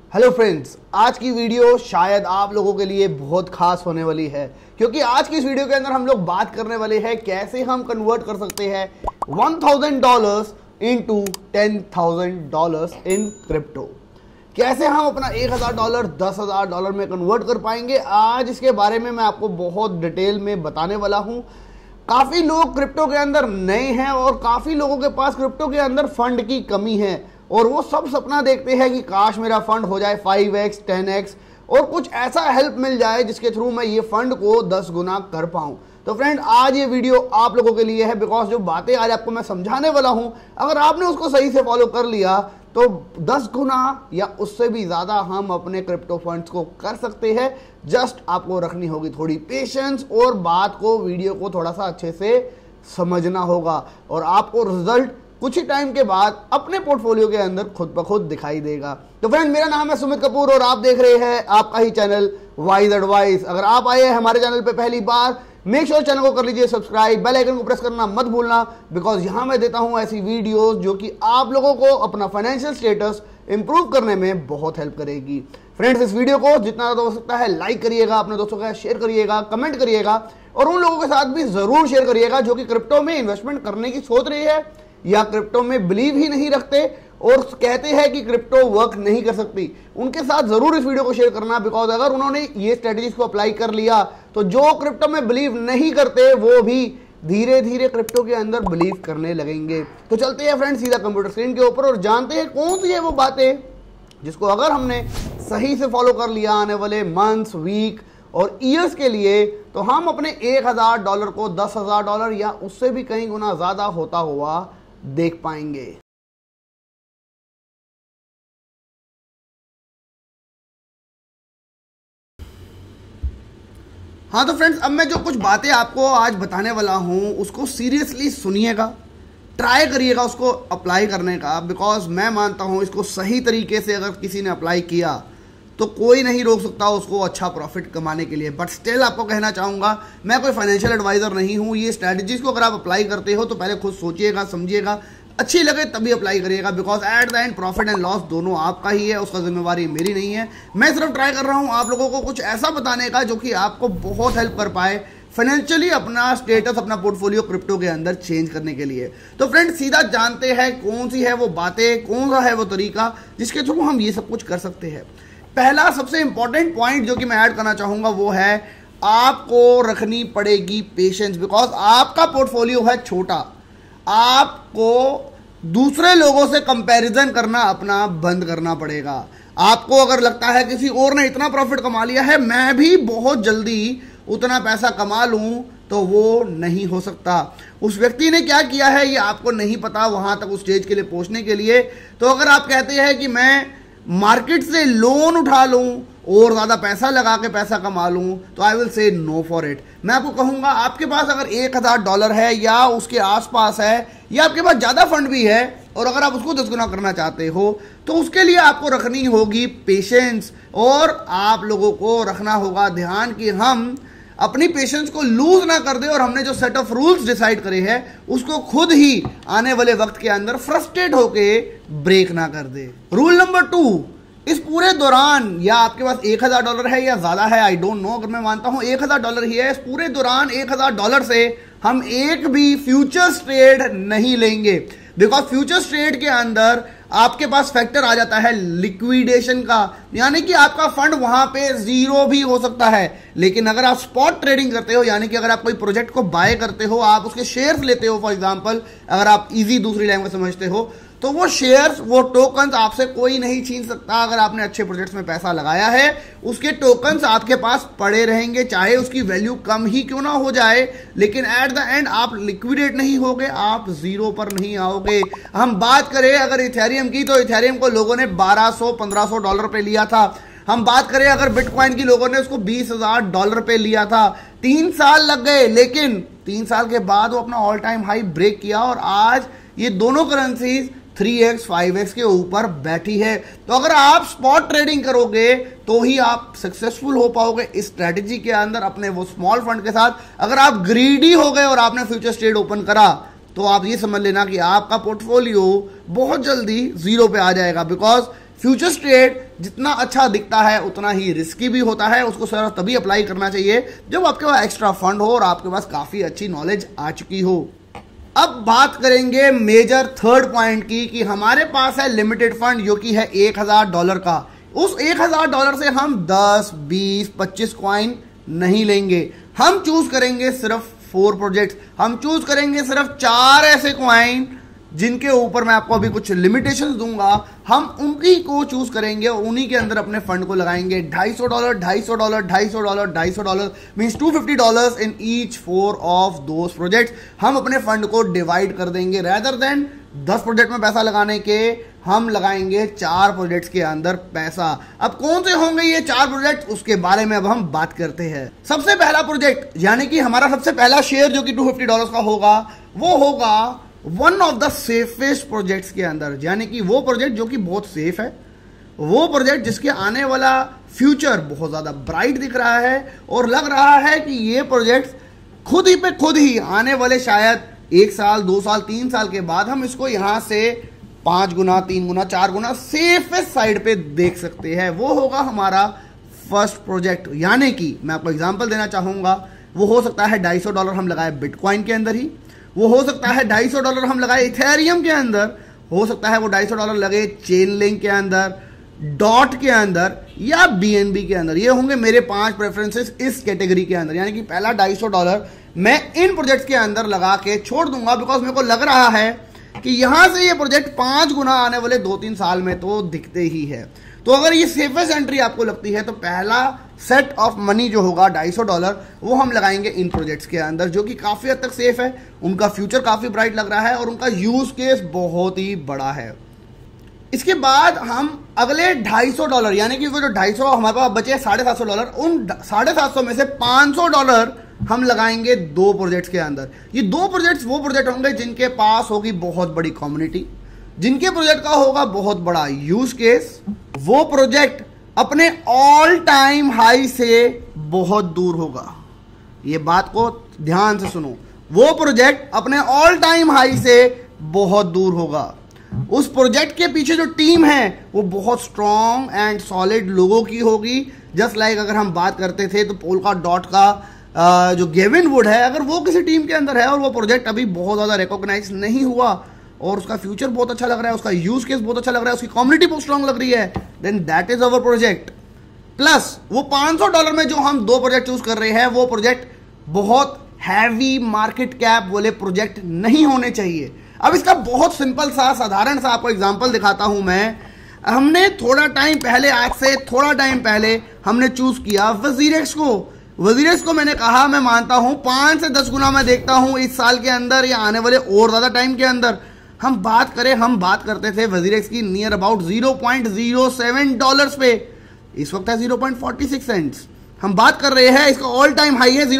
Hello friends, आज की video शायद आप लोगों के लिए बहुत खास होने वाली है क्योंकि आज की इस वीडियो के अंदर हम लोग बात करने वाले हैं कैसे हम कन्वर्ट कर सकते हैं $1000 इनटू $10,000 इन क्रिप्टो। कैसे हम अपना $1000 $10,000 में कन्वर्ट कर पाएंगे, आज इसके बारे में मैं आपको बहुत डिटेल में बताने वाला हूं। काफ़ी लोग क्रिप्टो के अंदर नए हैं और काफ़ी लोगों के पास क्रिप्टो के अंदर फंड की कमी है और वो सब सपना देखते हैं कि काश मेरा फंड हो जाए 5x 10x और कुछ ऐसा हेल्प मिल जाए जिसके थ्रू मैं ये फंड को 10 गुना कर पाऊं। तो फ्रेंड, आज ये वीडियो आप लोगों के लिए है बिकॉज जो बातें आज आपको मैं समझाने वाला हूं, अगर आपने उसको सही से फॉलो कर लिया तो 10 गुना या उससे भी ज़्यादा हम अपने क्रिप्टो फंड्स को कर सकते हैं। जस्ट आपको रखनी होगी थोड़ी पेशेंस और बात को, वीडियो को थोड़ा सा अच्छे से समझना होगा और आपको रिजल्ट कुछ ही टाइम के बाद अपने पोर्टफोलियो के अंदर खुद ब खुद दिखाई देगा। तो फ्रेंड, मेरा नाम है सुमित कपूर और आप देख रहे हैं आपका ही चैनल वाइज एडवाइस। अगर आप आए हैं हमारे चैनल पे पहली बार, मेक श्योर चैनल को कर लीजिए सब्सक्राइब, बेल आइकन को प्रेस करना मत भूलना बिकॉज यहां मैं देता हूं ऐसी वीडियोस जो कि आप लोगों को अपना फाइनेंशियल स्टेटस इंप्रूव करने में बहुत हेल्प करेगी। फ्रेंड्स, इस वीडियो को जितना ज़्यादा हो सकता है लाइक करिएगा, अपने दोस्तों के साथ शेयर करिएगा, कमेंट करिएगा और उन लोगों के साथ भी जरूर शेयर करिएगा जो कि क्रिप्टो में इन्वेस्टमेंट करने की सोच रही है या क्रिप्टो में बिलीव ही नहीं रखते और कहते हैं कि क्रिप्टो वर्क नहीं कर सकती। उनके साथ जरूर इस वीडियो को शेयर करना बिकॉज अगर उन्होंने ये स्ट्रेटजीज को अप्लाई कर लिया तो जो क्रिप्टो में बिलीव नहीं करते वो भी धीरे धीरे क्रिप्टो के अंदर बिलीव करने लगेंगे। तो चलते हैं फ्रेंड्स सीधा कंप्यूटर स्क्रीन के ऊपर और जानते हैं कौन सी है वो बातें जिसको अगर हमने सही से फॉलो कर लिया आने वाले मंथ्स, वीक और ईयर्स के लिए तो हम अपने $1000 को $10,000 या उससे भी कहीं गुना ज्यादा होता हुआ देख पाएंगे। हाँ तो फ्रेंड्स, अब मैं जो कुछ बातें आपको आज बताने वाला हूं उसको सीरियसली सुनिएगा, ट्राई करिएगा उसको अप्लाई करने का बिकॉज मैं मानता हूं इसको सही तरीके से अगर किसी ने अप्लाई किया तो कोई नहीं रोक सकता उसको अच्छा प्रॉफिट कमाने के लिए। बट स्टिल आपको कहना चाहूँगा, मैं कोई फाइनेंशियल एडवाइज़र नहीं हूँ। ये स्ट्रैटेजीज को अगर आप अप्लाई करते हो तो पहले खुद सोचिएगा, समझिएगा, अच्छी लगे तभी अप्लाई करिएगा because at the end profit and loss दोनों आपका ही है, उसका जिम्मेवारी मेरी नहीं है। मैं सिर्फ ट्राई कर रहा हूँ आप लोगों को कुछ ऐसा बताने का जो कि आपको बहुत हेल्प कर पाए फाइनेंशियली अपना स्टेटस, अपना पोर्टफोलियो क्रिप्टो के अंदर चेंज करने के लिए। तो फ्रेंड, सीधा जानते हैं कौन सी है वो बातें, कौन सा है वो तरीका जिसके थ्रू हम ये सब कुछ कर सकते हैं। पहला सबसे इंपॉर्टेंट पॉइंट जो कि मैं ऐड करना चाहूंगा वो है आपको रखनी पड़ेगी पेशेंस बिकॉज आपका पोर्टफोलियो है छोटा। आपको दूसरे लोगों से कंपैरिजन करना अपना बंद करना पड़ेगा। आपको अगर लगता है किसी और ने इतना प्रॉफिट कमा लिया है, मैं भी बहुत जल्दी उतना पैसा कमा लूं, तो वो नहीं हो सकता। उस व्यक्ति ने क्या किया है ये आपको नहीं पता वहां तक उस स्टेज के लिए पहुंचने के लिए। तो अगर आप कहते हैं कि मैं मार्केट से लोन उठा लूं और ज्यादा पैसा लगा के पैसा कमा लूं, तो I will say no for it. मैं आपको कहूंगा आपके पास अगर $1000 है या उसके आसपास है या आपके पास ज्यादा फंड भी है और अगर आप उसको 10 गुना करना चाहते हो तो उसके लिए आपको रखनी होगी पेशेंस और आप लोगों को रखना होगा ध्यान कि हम अपनी पेशेंस को लूज ना कर दे और हमने जो सेट ऑफ रूल्स डिसाइड करे हैं उसको खुद ही आने वाले वक्त के अंदर फ्रस्ट्रेट होके ब्रेक ना कर दे। रूल नंबर 2, इस पूरे दौरान या आपके पास $1000 है या ज्यादा है, आई डोंट नो, अगर मैं मानता हूं $1000 ही है, इस पूरे दौरान $1000 से हम एक भी फ्यूचर्स ट्रेड नहीं लेंगे बिकॉज फ्यूचर्स ट्रेड के अंदर आपके पास फैक्टर आ जाता है लिक्विडेशन का, यानी कि आपका फंड वहां पे जीरो भी हो सकता है। लेकिन अगर आप स्पॉट ट्रेडिंग करते हो, यानी कि अगर आप कोई प्रोजेक्ट को बाय करते हो, आप उसके शेयर्स लेते हो, फॉर एग्जांपल अगर आप इजी दूसरी लैंग्वेज समझते हो, तो वो शेयर्स, वो टोकन्स आपसे कोई नहीं छीन सकता। अगर आपने अच्छे प्रोजेक्ट्स में पैसा लगाया है, उसके टोकन्स आपके पास पड़े रहेंगे, चाहे उसकी वैल्यू कम ही क्यों ना हो जाए, लेकिन एट द एंड आप लिक्विडेट नहीं होगे, आप जीरो पर नहीं आओगे। हम बात करें अगर इथेरियम की, तो इथेरियम को लोगों ने $1200-1500 पे लिया था। हम बात करें अगर बिटकॉइन की, लोगों ने उसको $20,000 पे लिया था। 3 साल लग गए, लेकिन 3 साल के बाद वो अपना ऑल टाइम हाई ब्रेक किया और आज ये दोनों करेंसीज 3x 5x के ऊपर बैठी है। तो अगर आप स्पॉट ट्रेडिंग करोगे तो ही आप सक्सेसफुल हो पाओगे इस स्ट्रैटेजी के अंदर अपने वो स्मॉल फंड के साथ। अगर आप ग्रीडी हो गए और आपने फ्यूचर्स ट्रेड ओपन करा तो आप ये समझ लेना कि आपका पोर्टफोलियो बहुत जल्दी जीरो पे आ जाएगा बिकॉज फ्यूचर्स ट्रेड जितना अच्छा दिखता है उतना ही रिस्की भी होता है, उसको सर तभी अप्लाई करना चाहिए जब आपके पास एक्स्ट्रा फंड हो और आपके पास काफ़ी अच्छी नॉलेज आ चुकी हो। अब बात करेंगे मेजर थर्ड पॉइंट की कि हमारे पास है लिमिटेड फंड जो कि है $1000 का। उस $1000 से हम 10, 20, 25 कॉइन नहीं लेंगे, हम चूज करेंगे सिर्फ 4 प्रोजेक्ट्स, हम चूज करेंगे सिर्फ 4 ऐसे कॉइन जिनके ऊपर मैं आपको अभी कुछ लिमिटेशंस दूंगा, हम उनकी को चूज करेंगे और उन्हीं के अंदर अपने फंड को लगाएंगे। $250, $250, $250, $250 means $250 in each 4 of those projects. हम अपने फंड को डिवाइड कर देंगे, रेदर देन 10 प्रोजेक्ट में पैसा लगाने के हम लगाएंगे 4 प्रोजेक्ट्स के अंदर पैसा। अब कौन से होंगे ये 4 प्रोजेक्ट, उसके बारे में अब हम बात करते हैं। सबसे पहला प्रोजेक्ट यानी कि हमारा सबसे पहला शेयर जो कि $250 का होगा, वो होगा one of the safest projects के अंदर, यानी कि वो प्रोजेक्ट जो कि बहुत सेफ है, वो प्रोजेक्ट जिसके आने वाला फ्यूचर बहुत ज्यादा ब्राइट दिख रहा है और लग रहा है कि ये प्रोजेक्ट खुद ही पे खुद ही आने वाले शायद 1 साल 2 साल 3 साल के बाद हम इसको यहां से 5 गुना 3 गुना 4 गुना सेफेस्ट साइड पे देख सकते हैं। वो होगा हमारा फर्स्ट प्रोजेक्ट, यानी कि मैं आपको एग्जांपल देना चाहूंगा, वो हो सकता है $250 हम लगाए बिटकॉइन के अंदर ही, वो हो सकता है $250 हम लगाए इथेरियम के अंदर, हो सकता है वो $250 लगे चेन लिंक के अंदर, डॉट के अंदर या BNB के अंदर। ये होंगे मेरे 5 प्रेफरेंसेस इस कैटेगरी के अंदर, यानी कि पहला $250 मैं इन प्रोजेक्ट्स के अंदर लगा के छोड़ दूंगा, बिकॉज मेरे को लग रहा है कि यहां से ये प्रोजेक्ट 5 गुना आने वाले 2-3 साल में तो दिखते ही है। तो अगर ये सेफेस्ट एंट्री आपको लगती है तो पहला सेट ऑफ मनी जो होगा $250 वो हम लगाएंगे इन प्रोजेक्ट्स के अंदर, जो कि काफी हद तक सेफ है, उनका फ्यूचर काफी ब्राइट लग रहा है और उनका यूज केस बहुत ही बड़ा है। इसके बाद हम अगले $250 यानी कि वो जो 250 हमारे पास बचे $750, उन $750 में से $500 हम लगाएंगे 2 प्रोजेक्ट्स के अंदर। ये 2 प्रोजेक्ट्स वो प्रोजेक्ट होंगे जिनके पास होगी बहुत बड़ी कम्युनिटी, जिनके प्रोजेक्ट का होगा बहुत बड़ा यूज केस, वो प्रोजेक्ट अपने ऑल टाइम हाई से बहुत दूर होगा। ये बात को ध्यान से सुनो, वो प्रोजेक्ट अपने ऑल टाइम हाई से बहुत दूर होगा। उस प्रोजेक्ट के पीछे जो टीम है वो बहुत स्ट्रॉन्ग एंड सॉलिड लोगों की होगी। जस्ट लाइक अगर हम बात करते थे तो पोल्का डॉट का जो गेविन वुड है, अगर वो किसी टीम के अंदर है और वो प्रोजेक्ट अभी बहुत ज्यादा रिकॉग्नाइज नहीं हुआ और उसका फ्यूचर बहुत अच्छा लग रहा है, उसका यूज केस बहुत अच्छा लग रहा है, उसकी कम्युनिटी बहुत स्ट्रांग लग रही है, then that is our project. Plus वो $500 में जो हम 2 प्रोजेक्ट चूज कर रहे हैं, वो प्रोजेक्ट बहुत हैवी मार्केट कैप वाले प्रोजेक्ट नहीं होने चाहिए। अब इसका बहुत सिंपल सा साधारण सा आपको एग्जांपल दिखाता हूं मैं। हमने थोड़ा टाइम पहले, आज से थोड़ा टाइम पहले हमने चूज किया वजीरेक्स को। वजीरेक्स को मैंने कहा मैं मानता हूं 5 से 10 गुना मैं देखता हूं इस साल के अंदर या आने वाले और ज्यादा टाइम के अंदर। हम बात करते थे वजीरेक्स की नियर अबाउट $0.07 पे, इस वक्त है 0.46 सेंट्स। हम बात कर रहे हैं इसका ऑल टाइम हाई है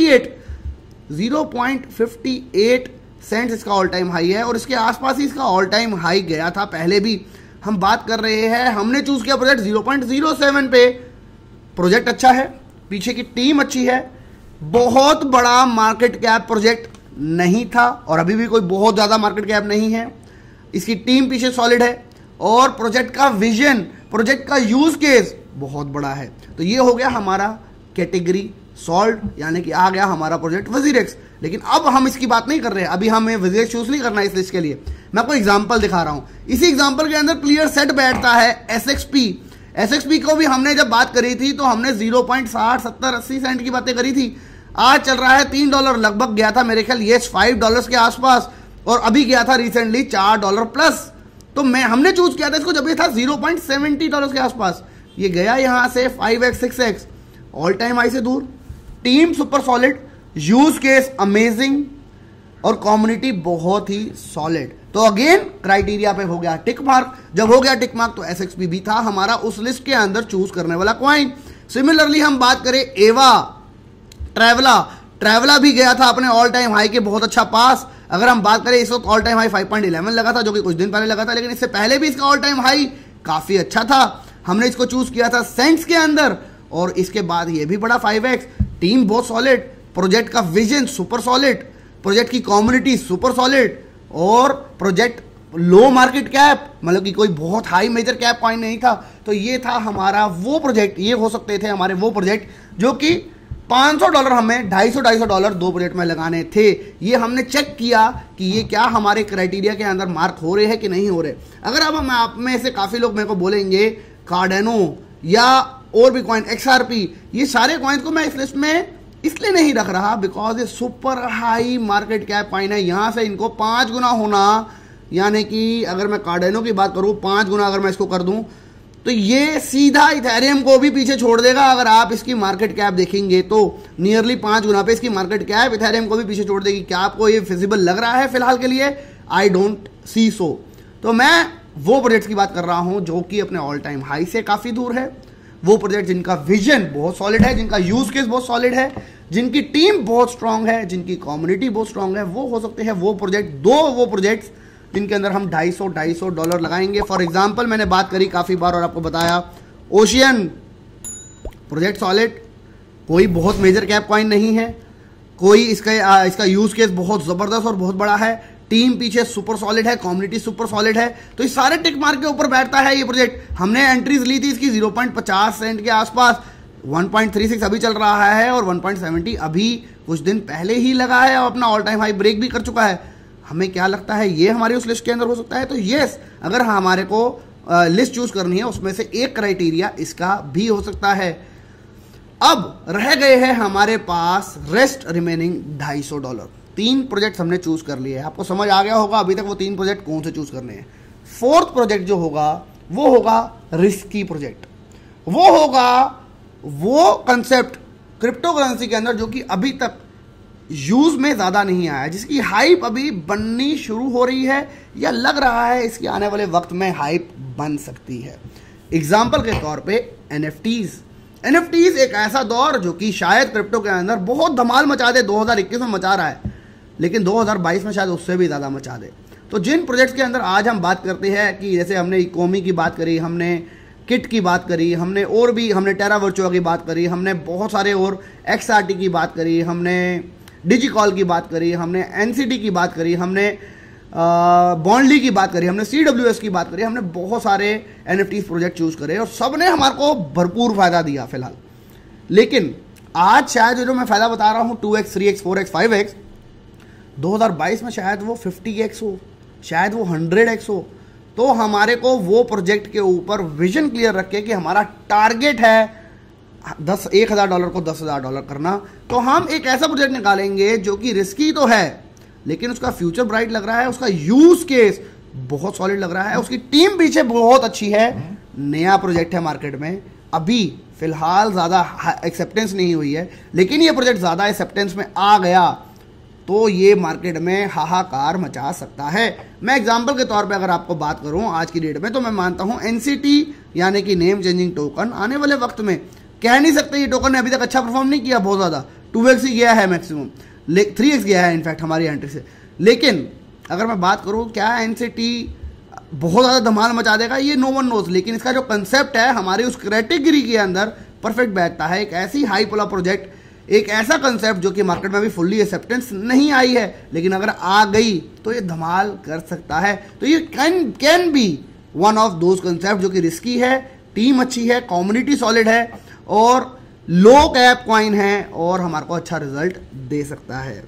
0.58 सेंट्स इसका ऑल टाइम हाई है और इसके आसपास ही इसका ऑल टाइम हाई गया था पहले भी। हम बात कर रहे हैं, हमने चूज किया प्रोजेक्ट 0.07 पे। प्रोजेक्ट अच्छा है, पीछे की टीम अच्छी है, बहुत बड़ा मार्केट कैप प्रोजेक्ट नहीं था और अभी भी कोई बहुत ज्यादा मार्केट कैप नहीं है, इसकी टीम पीछे सॉलिड है और प्रोजेक्ट का विजन, प्रोजेक्ट का यूज केस बहुत बड़ा है। तो ये हो गया हमारा कैटेगरी सॉल्व, यानी कि आ गया हमारा प्रोजेक्ट वजीरेक्स। लेकिन अब हम इसकी बात नहीं कर रहे हैं, अभी हमें वजीरेक्स चूज नहीं करना है इस लिस्ट के लिए। मैं आपको एग्जांपल दिखा रहा हूं, इसी एग्जांपल के अंदर क्लियर सेट बैठता है SXP को भी हमने जब बात करी थी तो हमने 0.60 70 80 सेंट की बातें करी थी। आज चल रहा है $3 लगभग गया था मेरे ख्याल, ये $5 के आसपास, और अभी गया था रिसेंटली $4 प्लस। तो हमने चूज किया था इसको जब ये था $0.70 के आसपास, ये गया यहां से 5x 6x, all time high से दूर, team super solid, use case amazing और कम्युनिटी बहुत ही सॉलिड। तो अगेन क्राइटेरिया पे हो गया टिक मार्क। जब हो गया टिक मार्क तो SXP भी था हमारा उस लिस्ट के अंदर चूज करने वाला कॉइन। सिमिलरली हम बात करें एवा, ट्रैवला भी गया था अपने ऑल टाइम हाई के बहुत अच्छा पास। अगर हम बात करें इस वक्त ऑल टाइम हाई 5.11 लगा था, जो कि कुछ दिन पहले लगा था, लेकिन इससे पहले भी इसका ऑल टाइम हाई काफी अच्छा था। हमने इसको चूज किया था सेंट्स के अंदर और इसके बाद ये भी बड़ा 5x, टीम बहुत सॉलिड, प्रोजेक्ट का विजन सुपर सॉलिड, प्रोजेक्ट की कम्युनिटी सुपर सॉलिड और प्रोजेक्ट लो मार्केट कैप, मतलब कि कोई बहुत हाई मेजर कैप कॉइन नहीं था। तो ये था हमारा वो प्रोजेक्ट, ये हो सकते थे हमारे वो प्रोजेक्ट जो कि $500 हमें $250 दो प्रोजेक्ट में लगाने थे। ये हमने चेक किया कि ये क्या हमारे क्राइटेरिया के अंदर मार्क हो रहे हैं कि नहीं हो रहे। अगर अब हम आप में से काफ़ी लोग मेरे को बोलेंगे कार्डेनो या और भी कॉइन XRP, ये सारे कॉइन्स को मैं इस लिस्ट में इसलिए नहीं रख रहा बिकॉज ये super high market cap coin है। यहाँ से इनको 5 गुना होना, यानी कि अगर मैं कार्डेनो की बात करूँ 5 गुना अगर मैं इसको कर दूँ तो ये सीधा इथेरियम को भी पीछे छोड़ देगा। अगर आप इसकी मार्केट कैप देखेंगे तो नियरली 5 गुना पे इसकी मार्केट कैप इथेरियम को भी पीछे छोड़ देगी। क्या आपको ये फिजिबल लग रहा है फिलहाल के लिए? I don't see so. तो मैं वो प्रोजेक्ट्स की बात कर रहा हूं जो कि अपने ऑल टाइम हाई से काफ़ी दूर है, वो प्रोजेक्ट जिनका विजन बहुत सॉलिड है, जिनका यूज केस बहुत सॉलिड है, जिनकी टीम बहुत स्ट्रांग है, जिनकी कम्युनिटी बहुत स्ट्रांग है, वो हो सकते हैं वो प्रोजेक्ट, वो प्रोजेक्ट्स जिनके अंदर हम $250 लगाएंगे। फॉर एग्जाम्पल मैंने बात करी काफ़ी बार और आपको बताया ओशियन प्रोजेक्ट सॉलिड, कोई बहुत मेजर कैप कॉइन नहीं है, कोई इसका यूज केस बहुत ज़बरदस्त और बहुत बड़ा है, टीम पीछे सुपर सॉलिड है, कम्युनिटी सुपर सॉलिड है। तो ये सारे टिक मार्क के ऊपर बैठता है ये प्रोजेक्ट। हमने एंट्रीज ली थी इसकी 0.50 सेंट के आसपास, 1.36 अभी चल रहा है और 1.70 अभी कुछ दिन पहले ही लगा है और अपना ऑल टाइम हाई ब्रेक भी कर चुका है। हमें क्या लगता है ये हमारी उस लिस्ट के अंदर हो सकता है? तो यस, अगर हमारे को लिस्ट चूज करनी है उसमें से एक क्राइटेरिया इसका भी हो सकता है। अब रह गए हैं हमारे पास रेस्ट रिमेनिंग $250। 3 प्रोजेक्ट हमने चूज कर लिए हैं। आपको समझ आ गया होगा अभी तक वो 3 प्रोजेक्ट कौन से चूज करने हैं। 4th प्रोजेक्ट जो होगा वो होगा रिस्की प्रोजेक्ट। वो होगा वो कंसेप्ट क्रिप्टो करेंसी के अंदर जो कि अभी तक यूज में ज्यादा नहीं आया, जिसकी हाइप अभी बननी शुरू हो रही है या लग रहा है इसकी आने वाले वक्त में हाइप बन सकती है। एग्जाम्पल के तौर पे NFTs एक ऐसा दौर जो कि शायद क्रिप्टो के अंदर बहुत धमाल मचा दे, 2021 में मचा रहा है, लेकिन 2022 में शायद उससे भी ज़्यादा मचा दे। तो जिन प्रोजेक्ट्स के अंदर आज हम बात करते हैं कि जैसे हमने इकोमी की बात करी, हमने किट की बात करी, हमने टेरा वर्चुआ की बात करी, हमने बहुत सारे और XRT की बात करी, हमने डिजिकॉल की बात करी, हमने NCT की बात करी, हमने बॉन्डली की बात करी, हमने CWS की बात करी, हमने बहुत सारे NFTs प्रोजेक्ट चूज करे और सब ने हमारे को भरपूर फायदा दिया फिलहाल। लेकिन आज शायद जो मैं फायदा बता रहा हूँ 2x 3x 4x 5x, 2022 में शायद वो 50x हो, शायद वो 100x हो। तो हमारे को वो प्रोजेक्ट के ऊपर विजन क्लियर रखे कि हमारा टारगेट है $1,000 को $10,000 करना। तो हम एक ऐसा प्रोजेक्ट निकालेंगे जो कि रिस्की तो है लेकिन उसका फ्यूचर ब्राइट लग रहा है, उसका यूज केस बहुत सॉलिड लग रहा है, उसकी टीम पीछे बहुत अच्छी है, नया प्रोजेक्ट है मार्केट में, अभी फिलहाल ज़्यादा एक्सेप्टेंस नहीं हुई है, लेकिन ये प्रोजेक्ट ज़्यादा एक्सेप्टेंस में आ गया तो ये मार्केट में हाहाकार मचा सकता है। मैं एग्जांपल के तौर पे अगर आपको बात करूं आज की डेट में, तो मैं मानता हूं NCT यानी कि नेम चेंजिंग टोकन आने वाले वक्त में, कह नहीं सकते ये टोकन ने अभी तक अच्छा परफॉर्म नहीं किया बहुत ज़्यादा, 2x ही गया है मैक्सिमम, 3x गया है इनफैक्ट हमारी एंट्री से। लेकिन अगर मैं बात करूं क्या NCT बहुत ज़्यादा धमाल मचा देगा, ये नो वन नोज, लेकिन इसका जो कंसेप्ट है हमारी उस कैटेगरी के अंदर परफेक्ट बैठता है। एक ऐसी हाई वाला प्रोजेक्ट, एक ऐसा कंसेप्ट जो कि मार्केट में अभी फुल्ली एक्सेप्टेंस नहीं आई है, लेकिन अगर आ गई तो ये धमाल कर सकता है। तो ये can be one of those concept जो कि रिस्की है, टीम अच्छी है, कम्युनिटी सॉलिड है और लो कैप कॉइन है और हमारे को अच्छा रिजल्ट दे सकता है।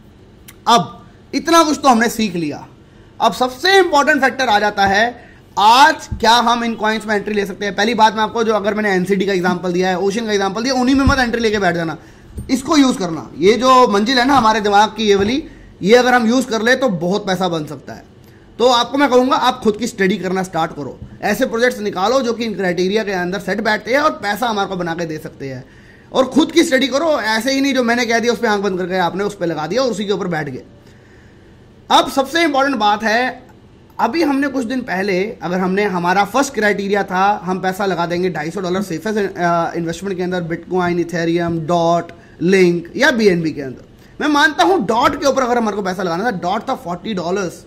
अब इतना कुछ तो हमने सीख लिया, अब सबसे इंपॉर्टेंट फैक्टर आ जाता है, आज क्या हम इन कॉइन्स में एंट्री ले सकते हैं। पहली बात मैं आपको, जो अगर मैंने NCT का एग्जांपल दिया है, ओशन का एग्जांपल दिया, उन्हीं में मत एंट्री लेके बैठ जाना, इसको यूज करना। ये जो मंजिल है ना हमारे दिमाग की, ये वाली, ये अगर हम यूज कर ले तो बहुत पैसा बन सकता है। तो आपको मैं कहूंगा आप खुद की स्टडी करना स्टार्ट करो, ऐसे प्रोजेक्ट्स निकालो जो कि इन क्राइटेरिया के अंदर सेट बैठते हैं और पैसा हमारे को बना के दे सकते हैं, और खुद की स्टडी करो। ऐसे ही नहीं जो मैंने कह दिया उस पर आंख बंद करके आपने उस पर लगा दिया और उसी के ऊपर बैठ गए। अब सबसे इंपॉर्टेंट बात है, अभी हमने कुछ दिन पहले, अगर हमने, हमारा फर्स्ट क्राइटेरिया था हम पैसा लगा देंगे $250 सेफेस्ट इन्वेस्टमेंट के अंदर, बिटकॉइन, इथेरियम, डॉट, लिंक या BNB के अंदर। मैं मानता हूं डॉट के ऊपर अगर हमारे को पैसा लगाना था, डॉट था $40।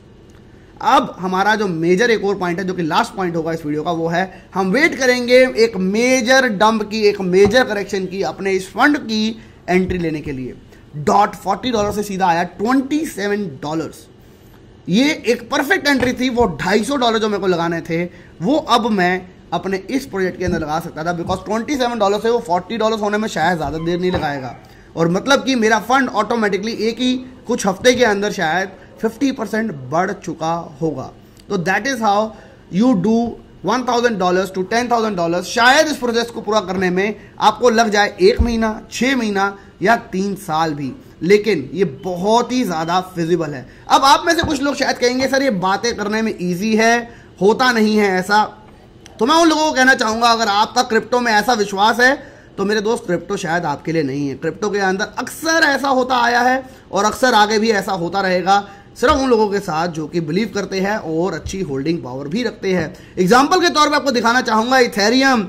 अब हमारा जो मेजर एक और पॉइंट है जो कि लास्ट पॉइंट होगा इस वीडियो का, वो है हम वेट करेंगे एक मेजर डंप की, एक मेजर करेक्शन की, अपने इस फंड की एंट्री लेने के लिए। डॉट $40 से सीधा आया $27। ये एक परफेक्ट एंट्री थी। वो $250 जो मेरे को लगाने थे वो अब मैं अपने इस प्रोजेक्ट के अंदर लगा सकता था, बिकॉज $27 से वो $40 होने में शायद ज़्यादा देर नहीं लगाएगा। और मतलब कि मेरा फंड ऑटोमेटिकली एक ही कुछ हफ्ते के अंदर शायद 50% बढ़ चुका होगा। तो that is how you do $1,000 to $10,000। शायद इस प्रोजेक्ट को पूरा करने में आपको लग जाए 1 महीना, 6 महीना या 3 साल भी, लेकिन ये बहुत ही ज़्यादा फिजिबल है। अब आप में से कुछ लोग शायद कहेंगे सर ये बातें करने में ईजी है, होता नहीं है ऐसा। तो मैं उन लोगों को कहना चाहूँगा, अगर आपका क्रिप्टो में ऐसा विश्वास है तो मेरे दोस्त क्रिप्टो शायद आपके लिए नहीं है। क्रिप्टो के अंदर अक्सर ऐसा होता आया है और अक्सर आगे भी ऐसा होता रहेगा, सिर्फ उन लोगों के साथ जो कि बिलीव करते हैं और अच्छी होल्डिंग पावर भी रखते हैं। एग्जाम्पल के तौर पे आपको दिखाना चाहूँगा इथेरियम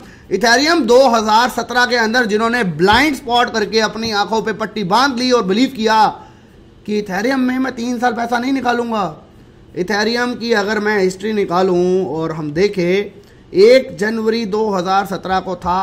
2017 के अंदर जिन्होंने ब्लाइंड स्पॉट करके अपनी आंखों पे पट्टी बांध ली और बिलीव किया कि इथेरियम में मैं 3 साल पैसा नहीं निकालूंगा। इथेरियम की अगर मैं हिस्ट्री निकालूं और हम देखें, 1 जनवरी 2017 को था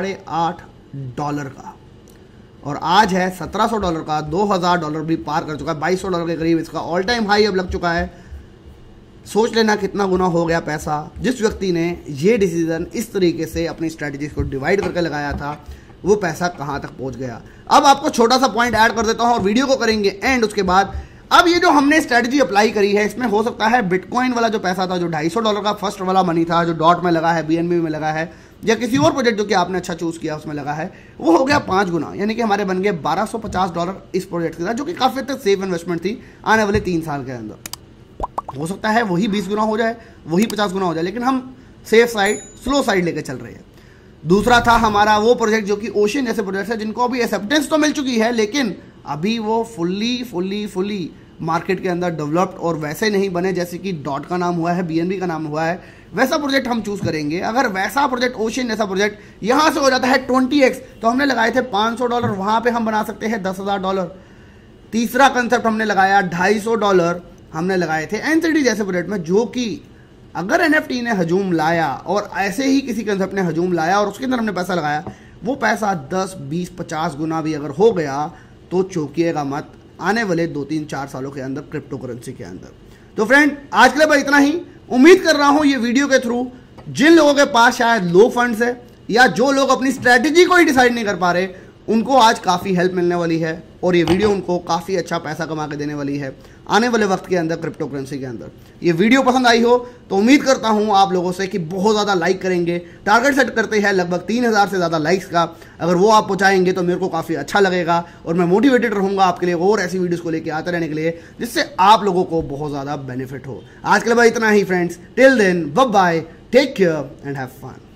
$8.5 का और आज है $1,700 का, $2,000 भी पार कर चुका है, $2,200 के करीब इसका ऑल टाइम हाई अब लग चुका है। सोच लेना कितना गुना हो गया पैसा। जिस व्यक्ति ने ये डिसीजन इस तरीके से अपनी स्ट्रैटेजी को डिवाइड करके लगाया था, वो पैसा कहाँ तक पहुँच गया। अब आपको छोटा सा पॉइंट ऐड कर देता हूँ और वीडियो को करेंगे एंड। उसके बाद अब ये जो हमने स्ट्रैटेजी अप्लाई करी है, इसमें हो सकता है बिटकॉइन वाला जो पैसा था, जो $250 का फर्स्ट वाला मनी था, जो डॉट में लगा है, BNB में लगा है, या किसी और प्रोजेक्ट जो कि आपने अच्छा चूज किया उसमें लगा है, वो हो गया 5 गुना, यानी कि हमारे बन गए $1,250 इस प्रोजेक्ट के साथ, जो कि काफी तक सेफ इन्वेस्टमेंट थी आने वाले 3 साल के अंदर। हो सकता है वही 20 गुना हो जाए, वही 50 गुना हो जाए, लेकिन हम सेफ साइड, स्लो साइड लेके चल रहे हैं। दूसरा था हमारा वो प्रोजेक्ट जो कि ओशन जैसे प्रोजेक्ट है, जिनको अभी एक्सेप्टेंस तो मिल चुकी है, लेकिन अभी वो फुल्ली मार्केट के अंदर डेवलप्ड और वैसे नहीं बने जैसे कि डॉट का नाम हुआ है, BNB का नाम हुआ है, वैसा प्रोजेक्ट हम चूज करेंगे। अगर वैसा प्रोजेक्ट, ओशन जैसा प्रोजेक्ट यहां से हो जाता है 20x, तो हमने लगाए थे $500, वहां पे हम बना सकते हैं $10,000। तीसरा कंसेप्ट हमने लगाया $250, हमने लगाए थे NCD जैसे प्रोजेक्ट में, जो कि अगर NFT ने हजूम लाया और ऐसे ही किसी कंसेप्ट ने हजूम लाया और उसके अंदर हमने पैसा लगाया, वो पैसा 10, 20, 50 गुना भी अगर हो गया तो चौंकिएगा मत आने वाले 2, 3, 4 सालों के अंदर क्रिप्टो करेंसी के अंदर। तो फ्रेंड आज के लिए बस इतना ही। उम्मीद कर रहा हूं ये वीडियो के थ्रू जिन लोगों के पास शायद लो फंड्स है या जो लोग अपनी स्ट्रैटेजी को ही डिसाइड नहीं कर पा रहे, उनको आज काफ़ी हेल्प मिलने वाली है और ये वीडियो उनको काफ़ी अच्छा पैसा कमा के देने वाली है आने वाले वक्त के अंदर क्रिप्टो करेंसी के अंदर। ये वीडियो पसंद आई हो तो उम्मीद करता हूँ आप लोगों से कि बहुत ज़्यादा लाइक करेंगे। टारगेट सेट करते हैं लगभग 3,000 से ज़्यादा लाइक्स का। अगर वो आप पहुँचाएंगे तो मेरे को काफ़ी अच्छा लगेगा और मैं मोटिवेटेड रहूँगा आपके लिए और ऐसी वीडियोज़ को लेकर आते रहने के लिए, जिससे आप लोगों को बहुत ज़्यादा बेनिफिट हो। आज के लिए भाई इतना ही friends. Till then bye bye, take care and have fun.